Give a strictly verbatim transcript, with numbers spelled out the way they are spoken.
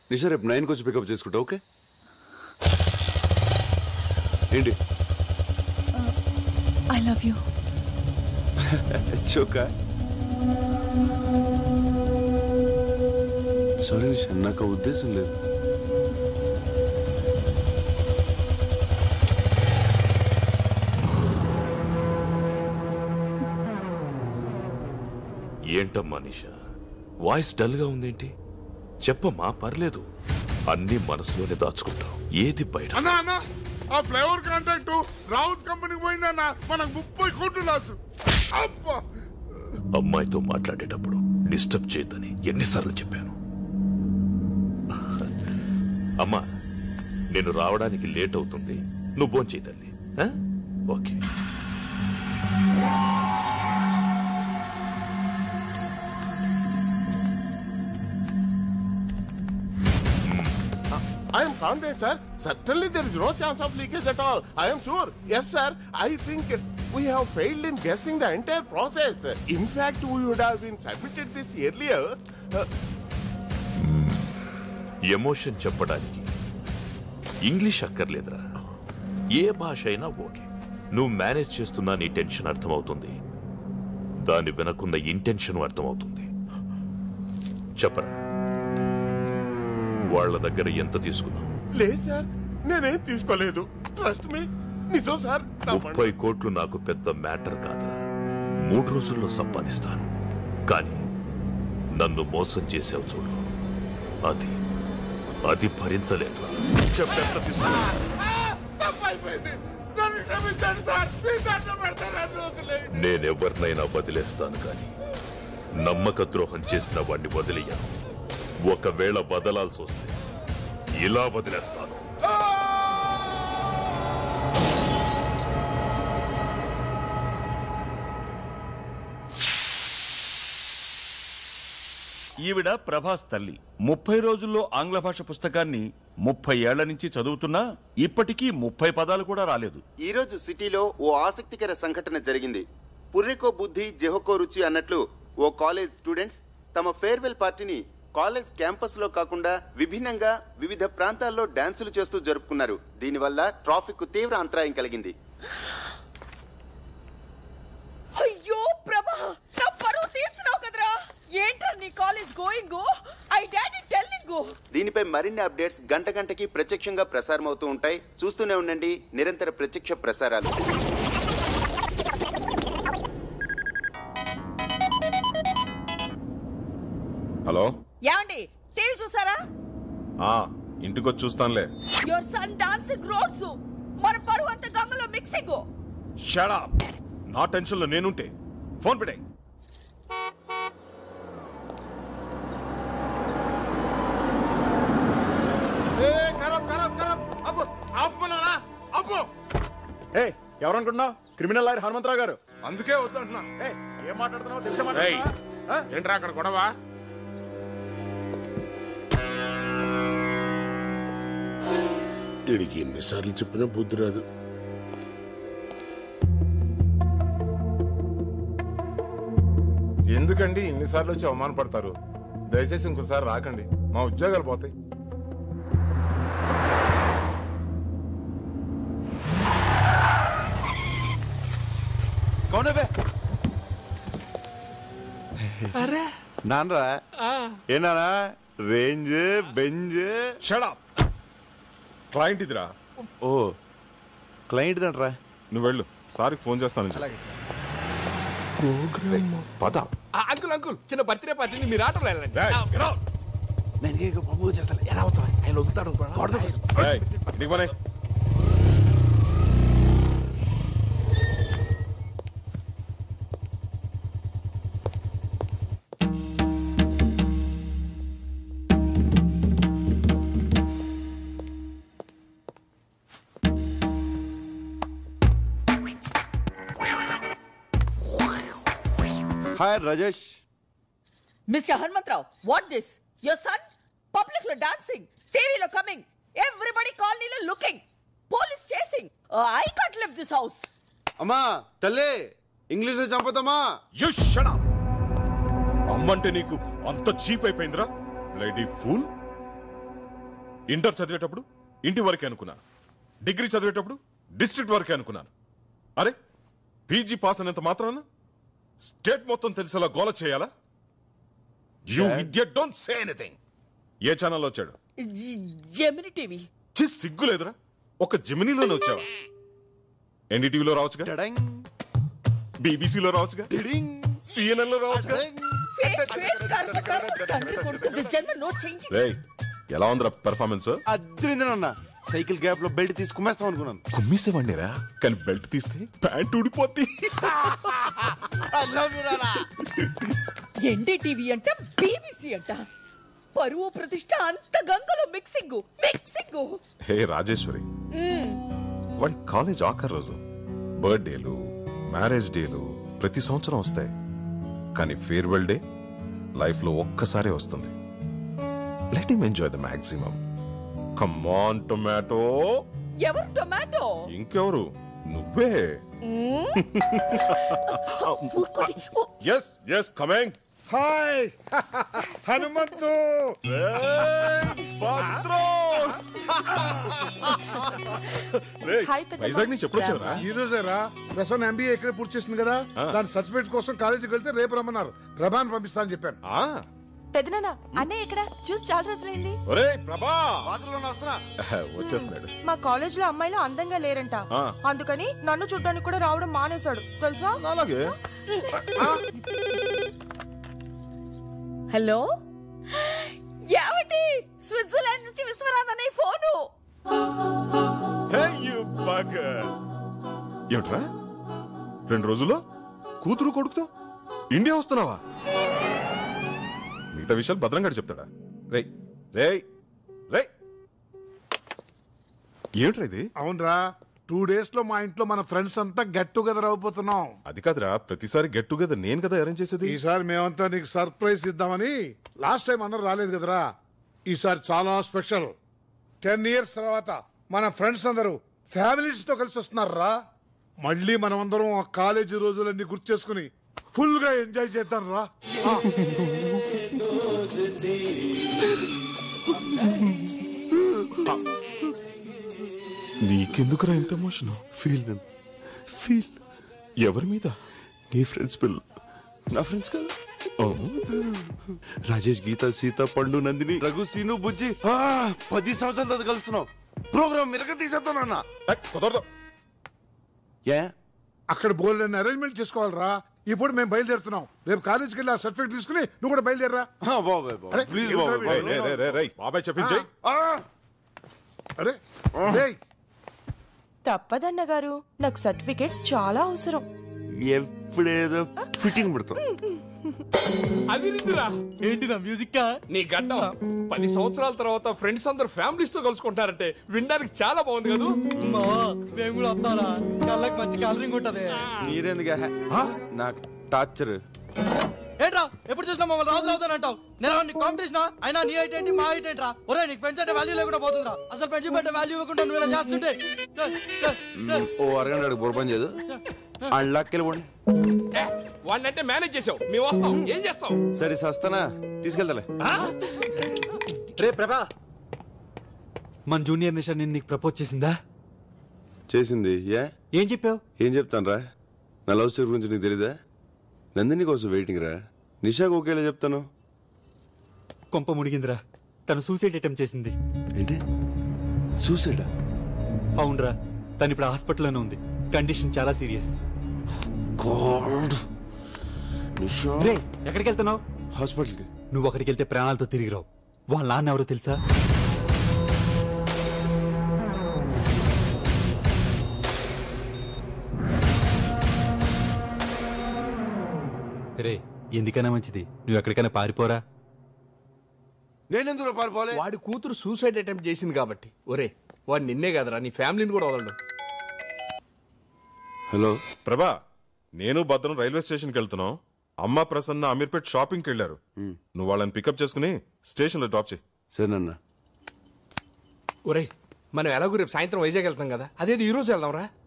నిషా రేపు నైన్కి వచ్చి పికప్ చేసుకుంటా. ఓకే ఏంటి? I love you. చోకా సారీ నిషా, నాకు ఉద్దేశం లేదు. ఏంటమ్మా నిషా, వాయిస్ డల్ గా ఉందేంటి? చెప్పమ్మా, పర్లేదు. అన్ని మనసులోనే దాచుకుంటావు, ఏది బయట. ఆ ఫ్లేవర్ కాంట్రాక్ట్ రావుస్ కంపెనీకి పోయిందన్నా, మనకు ముప్పై కోట్లు లాసు. అమ్మాయితో మాట్లాడేటప్పుడు డిస్టర్బ్ చేయొద్దని ఎన్నిసార్లు చెప్పాను. అమ్మా, నేను రావడానికి లేట్ అవుతుంది, నువ్వు భోంచేయి తల్లి. Okay. I am confident, sir. Certainly there is no chance of leakage at all. I am sure. Yes, sir. I think we have failed in guessing the entire process. In fact, we would have been submitted this earlier. Emotion చెప్పడానికి English అక్కర్లేదురా, ఏ భాష అయినా okay. నువ్వు manage చేస్తున్నా నీ tension అర్థమవుతుంది, దాన్ని వెనకున్న ఇంటెన్షన్ అర్థమవుతుంది. చెప్పరా, వాళ్ళ దగ్గర ఎంత తీసుకున్నావు? లేదు సార్, నేనేం తీసుకోలేదు. ట్రస్ట్ మీ, నిజం సార్. ముప్పై కోట్లు నాకు పెద్ద మ్యాటర్ కాదురా, మూడు రోజుల్లో సంపాదిస్తాను. కానీ నన్ను మోసం చేసావు చూడు, అది అది భరించలేదు. చెప్పెంత తీసుకున్నావు? నేనెవరినైనా వదిలేస్తాను, కానీ నమ్మక ద్రోహం చేసిన వాడిని వదిలేయను. ఒకవేళ వదలాల్సి వస్తే ఇలా వదిలేస్తాను. ఈవిడ ప్రభాస్ తల్లి. ముప్పై రోజుల్లో ఆంగ్ల భాష పుస్తకాన్ని ముప్పై ఏళ్ల నుంచి చదువుతున్నా ఇప్పటికీ ముప్పై పదాలు కూడా రాలేదు. ఈ రోజు సిటీలో ఓ ఆసక్తికర సంఘటన జరిగింది. పుర్రికో బుద్ధి జెహోకో రుచి అన్నట్లు ఓ కాలేజ్ స్టూడెంట్స్ తమ ఫేర్వెల్ పార్టీని కాలేజ్ క్యాంపస్ లో కాకుండా విభిన్నంగా వివిధ ప్రాంతాల్లో డాన్సులు చేస్తూ జరుపుకున్నారు. దీనివల్ల ట్రాఫిక్ కు తీవ్ర అంతరాయం కలిగింది. అయ్యో ప్రభా, నా పరువు తీస్తున్నావు కదరా. ఏంట్రా నీ college going? I daddy telling. దీనిపై మరిన్ని అప్డేట్స్ గంట గంటకి ప్రత్యక్షంగా ప్రసారం అవుతూ ఉంటాయి. చూస్తూనే ఉండండి నిరంతర ప్రత్యక్ష ప్రసారాలు. హలో, యాండి టీవీ చూసారా? ఆ ఇంటికొచ్చి చూస్తానులే. యువర్ సన్ డాన్సింగ్ రోడ్స్, మన పరువు అంత గంగలో మిక్సింగ్. Shut up. నా టెన్షన్ లో నేనుంటే ఫోన్ పెట్టే. ఎవరనుకుంటున్నావు? క్రిమినల్ లాయర్ హనుమంతరావు గారు. అందుకే వద్దంటున్నా. ఏం మాట్లాడుతున్నావు తెలుసా? ఏంట్రా అక్కడ గొడవ? వీడికి ఎన్నిసార్లు చెప్పినా బుద్ధి రాదు. ఎందుకండి ఇన్నిసార్లు వచ్చి అవమానపడతారు? దయచేసి ఇంకోసారి రాకండి, మా ఉద్యోగాలు పోతాయి. నాన్నరా ఏనా range Benz. Shut up. Client ఇదిరా. ఓ క్లయింట్ దంట్రా. నువ్వు వెళ్ళు, సార్కి ఫోన్ చేస్తాను. పద. అంకుల్ అంకుల్ చిన్న బర్త్డే పార్టీని మీరు ఆటోలో వెళ్ళండి. నేను ప్రపోజ్ చేస్తాను. ఎలా అవుతా ఆయన వదులుతాడు. Hi Rajesh. Mister Hanumantharao, what this? Your son public లో డాన్సింగ్, టీవీలో కమింగ్, ఎవ్రీబడి కాలనీలో looking, police chasing. I can't live this house. అమ్మా తల్లి, ఇంగ్లీష్ లో చంపుతామా? You shut up. అమ్మంటే నీకు అంత చీప్ అయిపోయిందిరా, లేడీ ఫూల్. ఇంటర్ చదివేటప్పుడు ఇంటి వరకే అనుకున్నాను, డిగ్రీ చదివేటప్పుడు డిస్ట్రిక్ట్ వరకే అనుకున్నాను. అరే పీజీ పాస్ అనేంత మాత్రాన స్టేట్ మొత్తం తెలిసేలా గోల చేయాలా? You idiot, don't say anything. ఏ ఛానల్లో వచ్చాడు? Gemini TV. చి సిగ్గు లేదురా, ఒక జెమినీలోనే వచ్చావా? ఎన్డీటీవీలో రావచ్చుగా, బీబీసీలో రావచ్చుగా, సిఎన్ఎన్ లో రావచ్చుగా. ఎలా ఉందిరా పెర్ఫార్మెన్స్? అద్రిందనన్నా, సైకిల్ గ్యాప్ లో బెల్ట్ తీసి కుమ్మేస్తాం అనుకున్నాను. కుమ్మేసేవాడిరా, కానీ బెల్ట్ తీస్తే ప్యాంట్ ఊడిపోద్ది. ఎన్డీటీవీ అంట, బీబీసీ అంట, పరువు ప్రతిష్ట అంత గంగలో మిక్సింగ్ మిక్సింగ్. హే రాజేశ్వరి, వాడి కాలేజ్ ఆఖరి రోజు, బర్త్డేలు, మ్యారేజ్ డేలు ప్రతి సంవత్సరం వస్తాయి, కానీ ఫేర్వెల్ డే లైఫ్ లో ఒక్కసారి వస్తుంది. Let him enjoy the maximum. Come on tomato. ఎవరు టొమాటో? ఇంకెవరు, నువ్వే. Yes yes coming. Hi Hanumanthu. Vizag నుంచి ఎప్పుడు వచ్చారా? ఈ రోజేరా. ప్రసన్న ఎంబీఏ ఇక్కడే పూర్తి చేసింది కదా, దాని సర్టిఫికేట్ కోసం కాలేజీకి వెళ్తే రేపు రమ్మన్నారు. ప్రభాని పంపిస్తా అని చెప్పాను. పెద్దనాన్న అన్నయ్య ఎక్కడ? చూసి చాలా రోజులైంది. వచ్చేస్తున్నాడు. మా కాలేజ్ లో అమ్మాయిలు అందంగా లేరంట, అందుకని నన్ను చూడడానికి కూడా రావడం మానేశాడు తెలుసా. అలాగే. హలో, ఏమండి? స్విట్జర్లాండ్ నుంచి విశ్వనాథ్ అనే ఫోను. ఏమిట్రా, రెండు రోజుల్లో కూతురు కొడుకుతో ఇండియా వస్తున్నావా? మిగతా విషయాలు భద్రంగా చెప్తాడా? రే రే రే ఏమిట్రా ఇది? అవునరా, టూ డేస్ లో మా ఇంట్లో మన ఫ్రెండ్స్ అంతా గెట్ టుగెదర్ అయిపోతున్నాం. అది కాదురా, ప్రతిసారి గెట్ టుగెదర్ నేను కదా అరేంజ్ చేసేది. ఈసారి మేమంతా నీకు సర్ప్రైజ్ ఇద్దామని. లాస్ట్ టైం అందరూ రాలేదు కదరా, ఈసారి చాలా స్పెషల్. టెన్ ఇయర్స్ తర్వాత మన ఫ్రెండ్స్ అందరూ ఫ్యామిలీస్ తో కలిసి వస్తున్నారా. మళ్ళీ మనం అందరం ఆ కాలేజీ రోజులన్నీ గుర్తు చేసుకుని ఫుల్ గా ఎంజాయ్ చేద్దాం రా. నీకెందుకురా ఎంత ఎమోషన్? ఫీల్ ఫీల్ ఎవరి మీద? నీ ఫ్రెండ్స్ పిల్ల. నా ఫ్రెండ్స్ కదా, రాజేష్, గీత, సీత, పండు, నందిని, రఘు, సీను, బుజ్జి. పది సంవత్సరాల తర్వాత కలుస్తున్నాం. ప్రోగ్రామ్ మిరక తీసేస్తానన్నా. కుదరదు. ఏ అక్కడ బోల్డ్ అరేంజ్మెంట్ చేసుకోవాలరా. ఇప్పుడు మేము బయలుదేరుతున్నాం. రేపు కాలేజీకి వెళ్ళి ఆ సర్టిఫికేట్ తీసుకుని నువ్వు కూడా బయలుదేరరా. ప్లీజ్ బాబాయ్ చెప్పించే. అరే తప్పదన్న గారు, నాకు సర్టిఫికేట్స్ చాలా అవసరం. ఎప్పుడేదో ఫిట్టింగ్ పెడతాం. అది నిందిరా. ఏంటిరా మ్యూజిక్? నీ గడ్డం పది సంవత్సరాల తర్వాత ఫ్రెండ్స్ అందరు ఫ్యామిలీస్ తో కలుసుకుంటారంటే వినడానికి చాలా బాగుంది కదా. మేము కూడా వస్తారా? కళ్ళకి మంచి కలరింగ్ ఉంటది. మీరేందుగా నాకు టార్చర్? ఏంట్రా ఎప్పుడు చూసినా మమ్మల్ని రాజు అవుతానంటావు? నేను నీ కాంపిటీషన్ అయినా నీ హైట్ ఏంటి మా హైట్ ఏంట్రా? ఒరే నీకు ఫ్రెండ్స్ అంటే వాల్యూ లేకుండా పోతుందిరా. అసలు ఫ్రెండ్షిప్ అంటే వాల్యూ ఇవ్వకుండా నువ్వు ఇలా చేస్తుంటే ఓ అరగంట బుర్రపని చేయదు. అళ్ళకెళ్ళిపోండి. వాడినంటే మేనేజ్ చేసావు, మేము వస్తాం. ఏం చేస్తాం? సరే సస్తానా, తీసుకెళ్తాలే. రే ప్రభా, మన జూనియర్ నిషా నేను నీకు ప్రపోజ్ చేసిందా? చేసింది. ఏ ఏం చెప్పావు? ఏం చెప్తాను రా, నా లవ్ స్టోరీ గురించి నీకు తెలీదా? నందిని కోసం వెయిటింగ్ రా. నిషాకు ఒకేలా చెప్తాను. కొంప మునిగిందిరా, తను సూసైడ్ అటెంప్ట్ చేసింది. ఏంటి సూసైడా? అవునరా, తను ఇప్పుడు హాస్పిటల్లోనే ఉంది. కండిషన్ చాలా సీరియస్. రే ఎక్కడికి వెళ్తున్నావు? హాస్పిటల్కి. నువ్వు అక్కడికి వెళ్తే ప్రాణాలతో తిరిగి రావు. వాళ్ళ నాన్న ఎవరో తెలుసా? రే ఎందుకైనా మంచిది నువ్వు ఎక్కడికైనా పారిపోరా. నేనెందుకు పారిపోలే? వాడి కూతురు సూసైడ్ అటెంప్ట్ చేసింది కాబట్టి. ఒరే వాడు నిన్నే కదరా, నీ ఫ్యామిలీని కూడా వదలడు. హలో ప్రభా, నేను భద్రం రైల్వే స్టేషన్కి వెళ్తున్నాం. అమ్మ ప్రసన్న అమీర్పేట్ షాపింగ్కి వెళ్ళారు. నువ్వు వాళ్ళని పికప్ చేసుకుని స్టేషన్లో డ్రాప్ చేయి. సరేనన్నా. ఒరే మనం ఎలాగో రేపు సాయంత్రం వైజాగ్ వెళ్తాం కదా, అదేది ఈ రోజు వెళ్దాం రా.